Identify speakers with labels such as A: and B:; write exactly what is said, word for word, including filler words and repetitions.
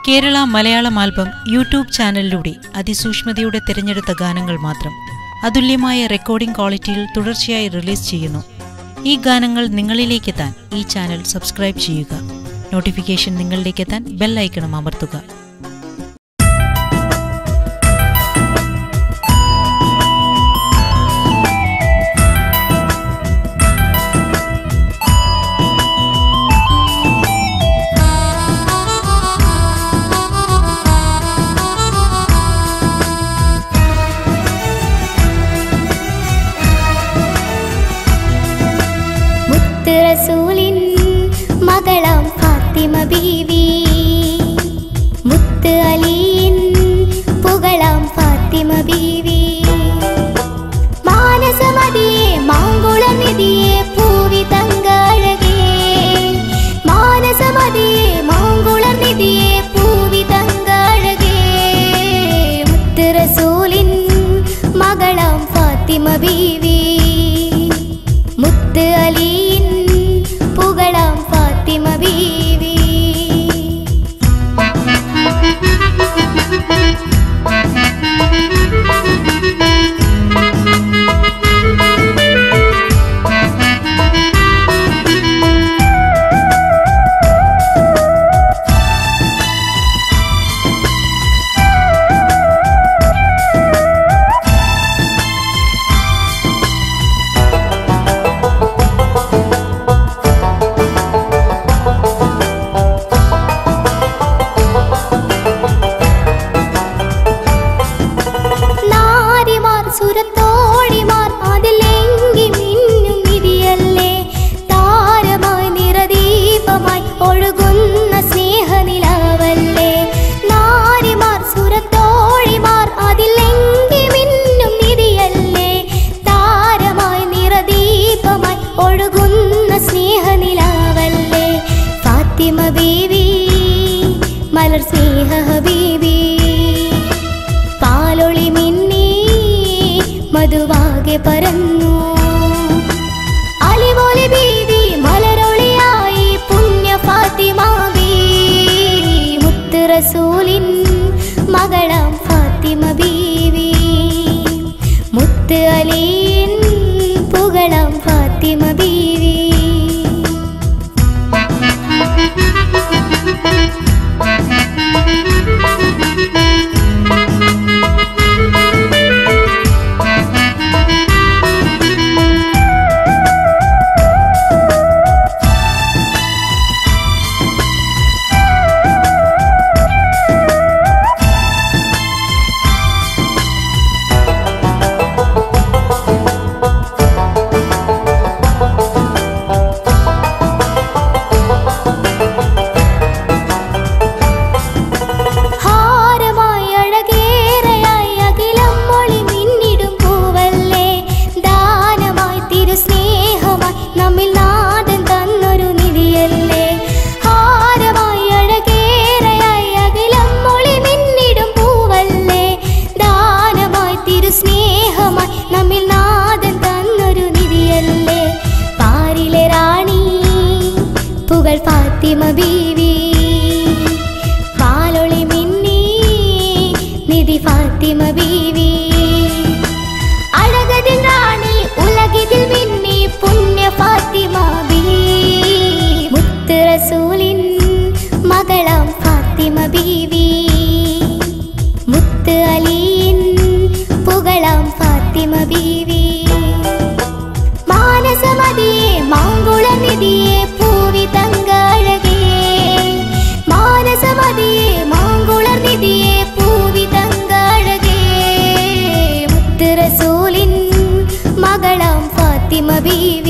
A: Kerala Malayalam album YouTube ചാനലിലൂടെ അതിസൂക്ഷ്മതയോടെ തിരഞ്ഞെടുത്ത ഗാനങ്ങൾ മാത്രം അതുല്യമായ റെക്കോർഡിംഗ് ക്വാളിറ്റിയിൽ തുടർച്ചയായി റിലീസ് ചെയ്യുന്നു. ഈ ഗാനങ്ങൾ നിങ്ങളിലേക്കെത്താൻ ഈ ചാനൽ സബ്സ്ക്രൈബ് ചെയ്യുക. നോട്ടിഫിക്കേഷൻ നിങ്ങളിലേക്കെത്താൻ ബെൽ ഐക്കണും അമർത്തുക.
B: റസൂലിൻ മകളാം ഫാത്തിമ ബീവി, മുത്ത് അലിയിൻ പുകളാം ഫാത്തിമ ബീവി. മാനസമതിയെ മാങ്കുളനിധിയെ പൂവി തങ്കഴകേ, മാനസമതിയെ മാങ്കുളനിധിയെ പൂവി തങ്കഴകേ. മുത്ത് റസൂലിൻ മകളാം ഫാത്തിമ ബീവി, മുത്ത് അലിയിൻ പുകളാം ഫാത്തിമ ബീവി. സുരത്തോടിമാർ അതിലെങ്കി മിന്നും വിധിയല്ലേ, താരമായി നിറദീപമായി ഒഴുകുന്ന സ്നേഹനിലാവല്ലേ. നാരിമാർ സുരത്തോടിമാർ അതിലെങ്കി മിന്നും വിധിയല്ലേ, താരമായി നിറദീപമായി ഒഴുകുന്ന സ്നേഹനിലാവല്ലേ. ഫാത്തിമ ബീവി മലർ സ്നേഹ ഹബീബി, പാലൊളി മിന്നി മധുവാകെ പരന്നു. അലിമോലി ബീവി മലരൊളിയായി പുണ്യ ഫാത്തിമ ബീവി, മുത്ത് റസൂലിൻ മകളാം ഫാത്തിമ ബീവി, മുത്ത് അലിയിൻ പുകളാം ഫാത്തിമ ബീവി. ഫാത്തിമ ബീവി പാലൊളി മിന്നി നിധി ഫാത്തിമ ബീവി, അഴകതിൽ റാണി ഉലകിതിൽ മിന്നി പുണ്യ ഫാത്തിമ ബീവി, മുത്ത് റസൂലിൻ മകളാം ഫാത്തിമ ബീവി, മുത്ത് അലിയിൻ പുകളാം ഫാത്തിമ ബീവി. മാനസമതിയെ മാങ്കുളനിധിയെ പൂവി തങ്കഴകേ, മാനസമതിയെ മാങ്കുളനിധിയെ പൂവി തങ്കഴകേ. മുത്ത് റസൂലിൻ മകളാം ഫാത്തിമ ബീവി.